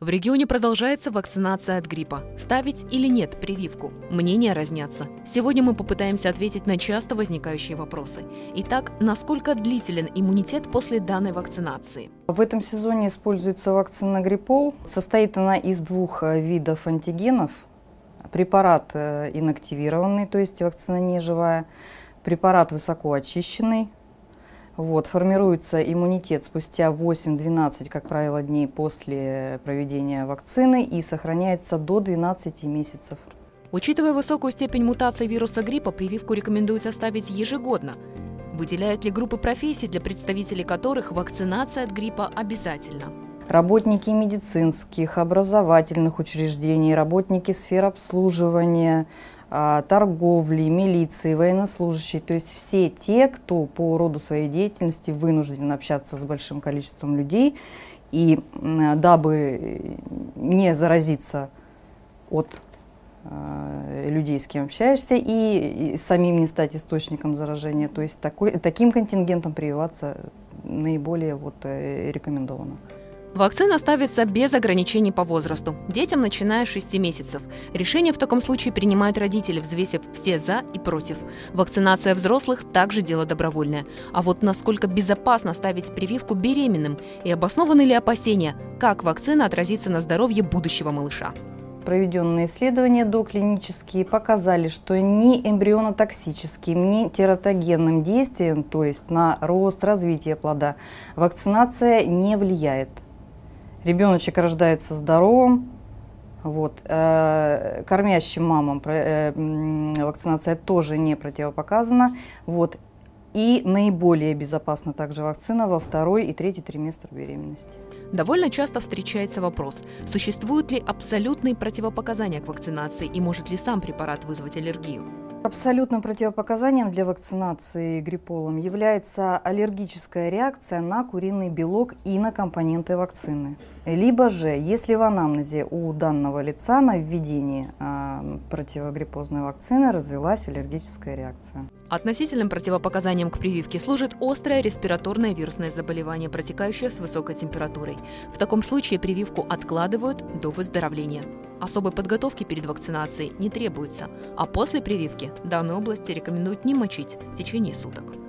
В регионе продолжается вакцинация от гриппа. Ставить или нет прививку? Мнения разнятся. Сегодня мы попытаемся ответить на часто возникающие вопросы. Итак, насколько длителен иммунитет после данной вакцинации? В этом сезоне используется вакцина Гриппол. Состоит она из двух видов антигенов. Препарат инактивированный, то есть вакцина не живая, препарат высокоочищенный. Формируется иммунитет спустя 8-12, как правило, дней после проведения вакцины и сохраняется до 12 месяцев. Учитывая высокую степень мутации вируса гриппа, прививку рекомендуется ставить ежегодно. Выделяют ли группы профессий, для представителей которых вакцинация от гриппа обязательна? Работники медицинских, образовательных учреждений, работники сфер обслуживания, торговли, милиции, военнослужащие, то есть все те, кто по роду своей деятельности вынужден общаться с большим количеством людей, и дабы не заразиться от людей, с кем общаешься, и самим не стать источником заражения, то есть таким контингентом прививаться наиболее рекомендовано. Вакцина ставится без ограничений по возрасту, детям начиная с 6 месяцев. Решение в таком случае принимают родители, взвесив все «за» и «против». Вакцинация взрослых также дело добровольное. А вот насколько безопасно ставить прививку беременным и обоснованы ли опасения, как вакцина отразится на здоровье будущего малыша? Проведенные исследования доклинические показали, что ни эмбрионотоксическим, ни тератогенным действием, то есть на рост, развитие плода, вакцинация не влияет. Ребеночек рождается здоровым, кормящим мамам вакцинация тоже не противопоказана. И наиболее безопасна также вакцина во второй и третий триместр беременности. Довольно часто встречается вопрос, существуют ли абсолютные противопоказания к вакцинации и может ли сам препарат вызвать аллергию? Абсолютным противопоказанием для вакцинации грипполом является аллергическая реакция на куриный белок и на компоненты вакцины. Либо же, если в анамнезе у данного лица на введении противогриппозной вакцины развилась аллергическая реакция. Относительным противопоказанием к прививке служит острое респираторное вирусное заболевание, протекающее с высокой температурой. В таком случае прививку откладывают до выздоровления. Особой подготовки перед вакцинацией не требуется, а после прививки данную область рекомендуют не мочить в течение суток.